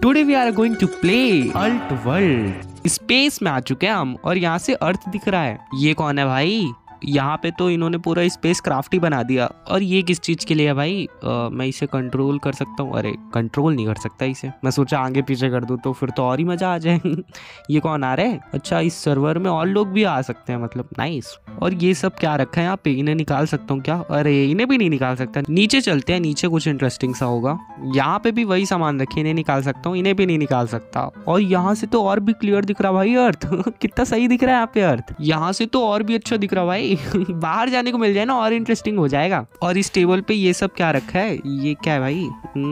Today we are going to play alt world. Space में आ चुके हैं हम और यहाँ से अर्थ दिख रहा है। ये कौन है भाई? यहाँ पे तो इन्होंने पूरा स्पेस क्राफ्ट ही बना दिया। और ये किस चीज के लिए है भाई? मैं इसे कंट्रोल कर सकता हूँ? अरे कंट्रोल नहीं कर सकता इसे। मैं सोचा आगे पीछे कर दूँ तो फिर तो और ही मजा आ जाए। ये कौन आ रहा है? अच्छा, इस सर्वर में और लोग भी आ सकते हैं, मतलब नाइस। और ये सब क्या रखा है यहाँ पे? इन्हें निकाल सकता हूँ क्या? अरे इन्हें भी नहीं निकाल सकता। नीचे चलते हैं, नीचे कुछ इंटरेस्टिंग सा होगा। यहाँ पे भी वही सामान रखे, इन्हें निकाल सकता हूँ, इन्हें भी नहीं निकाल सकता। और यहाँ से तो और भी क्लियर दिख रहा भाई अर्थ। कितना सही दिख रहा है यहाँ पे अर्थ। यहाँ से तो और भी अच्छा दिख रहा भाई। बाहर जाने को मिल जाए ना और इंटरेस्टिंग हो जाएगा। और इस टेबल पे ये सब क्या रखा है? ये क्या है भाई?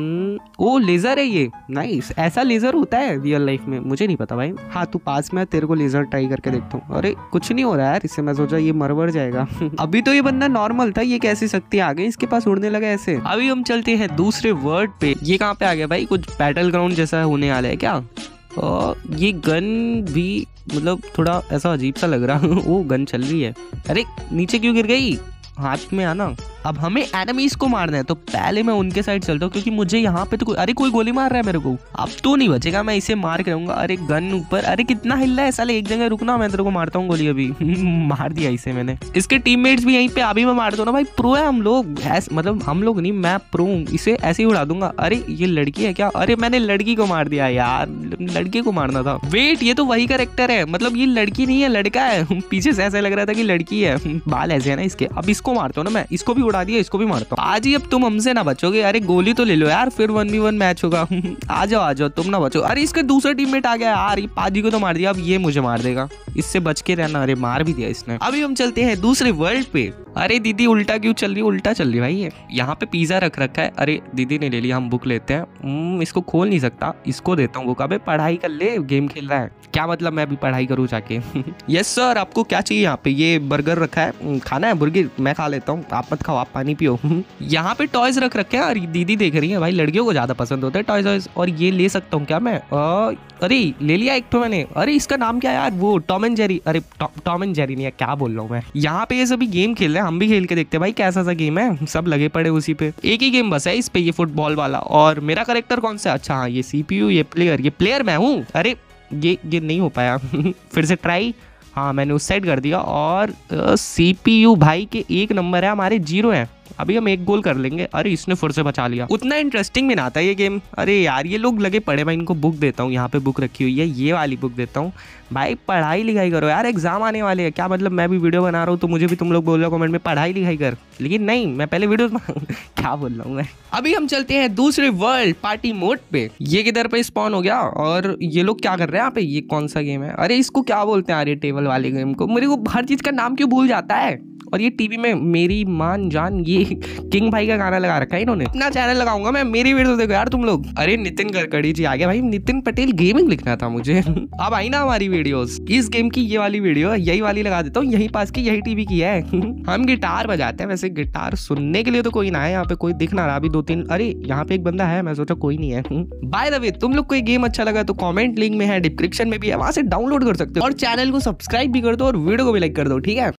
ओ लेजर है ये। नाइस, ऐसा लेजर होता है रियल लाइफ में? मुझे नहीं पता भाई। हाँ तू पास में, तेरे को लेजर ट्राई करके देखता हूँ। अरे कुछ नहीं हो रहा यार इससे। मैं सोचा ये मरवर जाएगा। अभी तो ये बंदा नॉर्मल था, ये कैसी शक्ति आ गई इसके पास? उड़ने लगा ऐसे। अभी हम चलते हैं दूसरे वर्ड पे। ये कहाँ पे आ गया भाई? कुछ बैटल ग्राउंड जैसा होने वाला है क्या? और ये गन भी मतलब थोड़ा ऐसा अजीब सा लग रहा। वो गन चल रही है। अरे नीचे क्यों गिर गई? हाथ में आना। अब हमें एनिमीज को मारना है तो पहले मैं उनके साइड चलता हूँ, क्योंकि मुझे यहाँ पे तो कोई कोई गोली मार रहा है मेरे को। अब तो नहीं बचेगा, मैं इसे मार के रहूंगा। अरे गन ऊपर। अरे कितना हिल रहा है साले, एक जगह रुकना, मैं तेरे को मारता हूँ गोली अभी। मार दिया इसे मैंने। इसके टीममेट्स भी यहीं पे अभी मैं मार दूँ ना भाई। प्रो है हम लोग, मतलब हम लोग नहीं, मैं प्रो हूँ। इसे ऐसे ही उड़ा दूंगा। अरे ये लड़की है क्या? अरे मैंने लड़की को मार दिया यार, लड़के को मारना था। वेट, ये तो वही कैरेक्टर है, मतलब ये लड़की नहीं है लड़का है। पीछे से ऐसा लग रहा था कि लड़की है। बाल ऐसे है ना इसके। अब इसको मारता हूँ ना मैं, इसको भी उड़ा दिया, इसको भी मारता हूँ। आज ही अब तुम हमसे ना बचोगे। अरे गोली तो ले लो यार, फिर 1v1 मैच होगा। आ जाओ तुम ना बचो। अरे इसका दूसरा टीममेट आ गया यार, ये पाजी को तो मार दिया, अब ये मुझे मार देगा। इससे बच के रहना। अरे मार भी दिया इसने। अभी हम चलते हैं दूसरे वर्ल्ड पे। अरे दीदी उल्टा क्यों चल रही है? उल्टा चल रही है भाई ये। यहाँ पे पिज्जा रख रखा है। अरे दीदी ने ले लिया, हम बुक लेते हैं। इसको खोल नहीं सकता, इसको देता हूँ बुक। अबे पढ़ाई कर ले, गेम खेल रहा है क्या? मतलब मैं अभी पढ़ाई करूँ जाके? यस सर, आपको क्या चाहिए? यहाँ पे ये बर्गर रखा है, खाना है बर्गर? मैं खा लेता हूँ, आप मत खाओ, आप पानी पियो। यहाँ पे टॉयज रख रखे हैं और दीदी देख रही है भाई, लड़कियों को ज्यादा पसंद होता है टॉयज। और ये ले सकता हूँ क्या मैं? अरे ले लिया एक तो मैंने। अरे इसका नाम क्या है यार? वो टॉम एंड जेरी। अरे टॉम एंड जेरी नहीं है, क्या बोल रहा हूँ मैं। यहाँ पे ये सभी गेम खेल रहे हैं, हम भी खेल के देखते हैं भाई कैसा सा गेम है। सब लगे पड़े उसी पे। एक ही गेम बस है इस पे, ये फुटबॉल वाला। और मेरा कैरेक्टर कौन सा? अच्छा हाँ, ये CPU, ये प्लेयर मैं हूँ। अरे ये नहीं हो पाया। फिर से ट्राई। हाँ मैंने उस साइड कर दिया। और CPU भाई के 1 नंबर है, हमारे 0 है। अभी हम 1 गोल कर लेंगे। अरे इसने फिर से बचा लिया। उतना इंटरेस्टिंग भी ना आता ये गेम। अरे यार ये लोग लगे पड़े। मैं इनको बुक देता हूँ, यहाँ पे बुक रखी हुई है, ये वाली बुक देता हूँ। भाई पढ़ाई लिखाई करो यार, एग्जाम आने वाले हैं। क्या मतलब मैं भी वीडियो बना रहा हूँ तो मुझे भी तुम लोग बोल रहे हो कमेंट में पढ़ाई लिखाई कर, लेकिन नहीं, मैं पहले वीडियो क्या बोल रहा हूँ मैं। अभी हम चलते हैं दूसरे वर्ल्ड पार्टी मोड पे। ये किधर पे स्पॉन हो गया? और ये लोग क्या कर रहे हैं यहाँ पे? ये कौन सा गेम है? अरे इसको क्या बोलते हैं यार, ये टेबल वाले गेम को? मेरे को हर चीज का नाम क्यों भूल जाता है। और ये टीवी में मेरी मान जान, ये किंग भाई का गाना लगा रखा है इन्होंने। अपना चैनल लगाऊंगा मैं, मेरी वीडियो देखो यार तुम लोग। अरे नितिन गडकरी जी आ गया भाई। नितिन पटेल गेमिंग लिखना था मुझे। अब आई ना हमारी वीडियोस। इस गेम की ये वाली वीडियो, यही वाली लगा देता हूँ, यही पास की, यही टीवी की है। हम गिटार बजाते हैं। वैसे गिटार सुनने के लिए तो कोई ना है यहाँ पे, कोई दिख ना रहा। अभी 2-3, अरे यहाँ पे एक बंदा है, मैं सोचा कोई नहीं है। बाय द वे, तुम लोग को ये गेम अच्छा लगा तो कॉमेंट लिंक में है, डिस्क्रिप्शन में भी है, वहां से डाउनलोड कर सकते हो। और चैनल को सब्सक्राइब भी कर दो और वीडियो को भी लाइक कर दो, ठीक है।